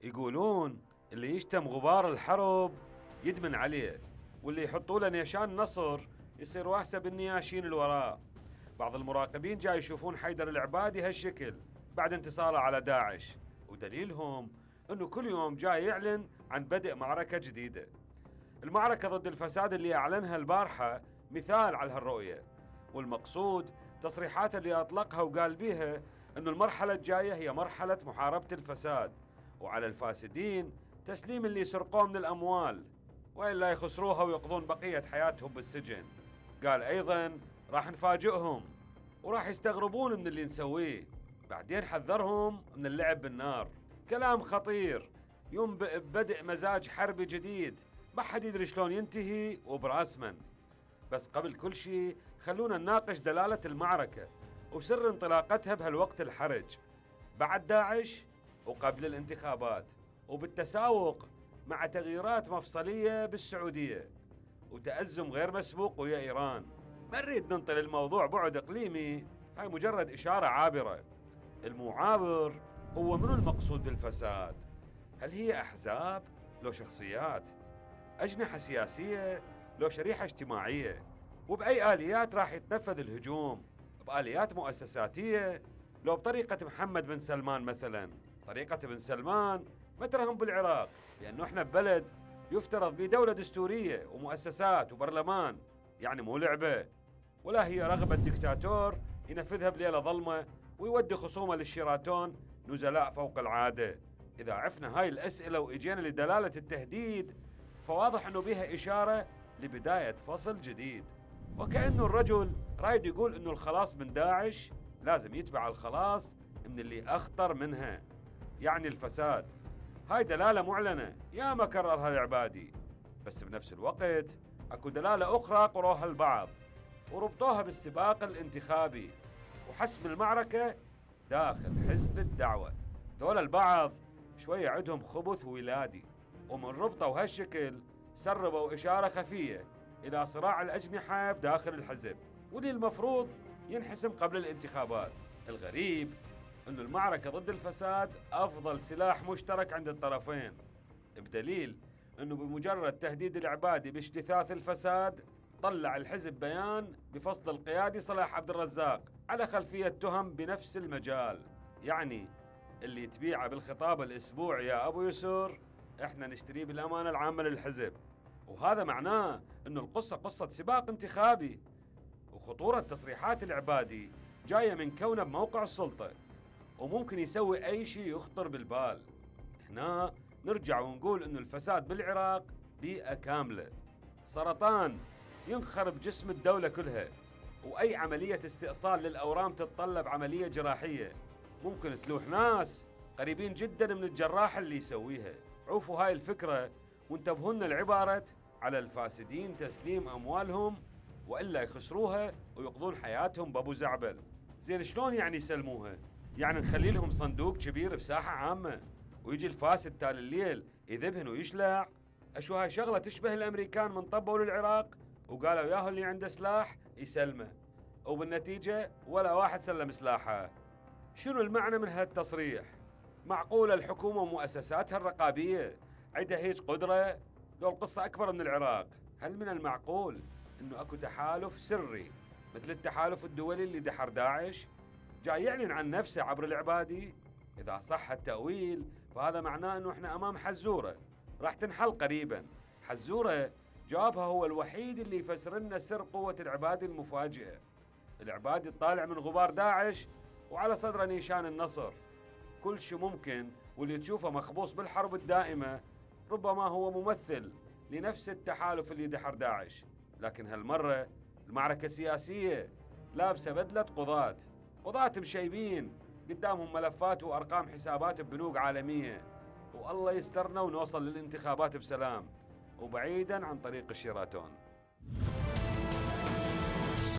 يقولون اللي يشتم غبار الحرب يدمن عليه، واللي يحطوا له نيشان نصر يصير واحسه بالنياشين اللي وراه. بعض المراقبين جاي يشوفون حيدر العبادي هالشكل بعد انتصاره على داعش، ودليلهم انه كل يوم جاي يعلن عن بدء معركة جديدة. المعركة ضد الفساد اللي اعلنها البارحة مثال على هالرؤية، والمقصود تصريحاته اللي اطلقها وقال بيها انه المرحلة الجاية هي مرحلة محاربة الفساد، وعلى الفاسدين تسليم اللي سرقوه من الاموال والا يخسروها ويقضون بقية حياتهم بالسجن. قال ايضا راح نفاجئهم وراح يستغربون من اللي نسويه، بعدين حذرهم من اللعب بالنار. كلام خطير ينبئ ببدء مزاج حربي جديد ما حد يدري شلون ينتهي وبراسمن. بس قبل كل شيء خلونا نناقش دلالة المعركة وسر انطلاقتها بهالوقت الحرج، بعد داعش وقبل الانتخابات، وبالتساوق مع تغييرات مفصلية بالسعودية وتأزم غير مسبوق ويا إيران. ما نريد ننطل الموضوع بعد إقليمي، هاي مجرد إشارة عابرة. المعابر هو منو المقصود بالفساد؟ هل هي أحزاب لو شخصيات؟ أجنحة سياسية لو شريحة اجتماعية؟ وبأي آليات راح يتنفذ الهجوم؟ بآليات مؤسساتية لو بطريقة محمد بن سلمان مثلا؟ طريقة بن سلمان ما ترهم بالعراق، لأنه احنا ببلد يفترض به دولة دستورية ومؤسسات وبرلمان، يعني مو لعبة، ولا هي رغبة دكتاتور ينفذها بليلة ظلمة ويودي خصومه للشيراتون نزلاء فوق العادة. إذا عرفنا هاي الأسئلة وإجينا لدلالة التهديد فواضح أنه بها إشارة لبداية فصل جديد، وكأنه الرجل رايد يقول أنه الخلاص من داعش لازم يتبع الخلاص من اللي أخطر منها، يعني الفساد. هاي دلالة معلنة يا ما كررها العبادي، بس بنفس الوقت أكو دلالة أخرى قروها البعض وربطوها بالسباق الانتخابي وحسم المعركة داخل حزب الدعوة. ذولا البعض شوية عندهم خبث ولادي، ومن ربطوا هالشكل سربوا إشارة خفية إلى صراع الأجنحة بداخل الحزب، واللي المفروض ينحسم قبل الانتخابات. الغريب أن المعركة ضد الفساد أفضل سلاح مشترك عند الطرفين، بدليل أنه بمجرد تهديد العبادي باجتثاث الفساد طلع الحزب بيان بفصل القيادي صلاح عبد الرزاق على خلفية تهم بنفس المجال. يعني اللي يتبيعه بالخطاب الأسبوعي يا أبو يسر إحنا نشتريه بالأمانة العامة للحزب، وهذا معناه أنه القصة قصة سباق انتخابي. وخطورة تصريحات العبادي جاية من كونه بموقع السلطة وممكن يسوي أي شيء يخطر بالبال. هنا نرجع ونقول أنه الفساد بالعراق بيئة كاملة، سرطان ينخرب جسم الدولة كلها، وأي عملية استئصال للأورام تتطلب عملية جراحية ممكن تلوح ناس قريبين جدا من الجراح اللي يسويها. عوفوا هاي الفكرة وانتبهوا لنا العبارة على الفاسدين تسليم أموالهم وإلا يخسروها ويقضون حياتهم بأبو زعبل. زين شلون يعني يسلموها؟ يعني نخلي لهم صندوق كبير بساحة عامة ويجي الفاسد تال الليل يذبهن ويشلع؟ أشو هاي شغلة تشبه الأمريكان من طبوا للعراق وقالوا ياهو اللي عنده سلاح يسلمه، وبالنتيجة ولا واحد سلم سلاحه. شنو المعنى من هالتصريح؟ معقولة الحكومة ومؤسساتها الرقابية عندها هيج قدرة؟ لو القصة أكبر من العراق، هل من المعقول إنه أكو تحالف سري مثل التحالف الدولي اللي دحر داعش جاي يعلن عن نفسه عبر العبادي؟ إذا صح التأويل فهذا معناه إنه إحنا أمام حزورة راح تنحل قريبا. حزورة جوابها هو الوحيد اللي يفسر لنا سر قوة العبادي المفاجئة. العبادي طالع من غبار داعش وعلى صدره نيشان النصر، كل شيء ممكن، واللي تشوفه مخبوص بالحرب الدائمة ربما هو ممثل لنفس التحالف اللي دحر داعش، لكن هالمرة المعركة سياسية لابسة بدلة قضاة مشيبين قدامهم ملفات وأرقام حسابات ببنوك عالمية، والله يسترنا ونوصل للانتخابات بسلام وبعيدا عن طريق الشيراتون.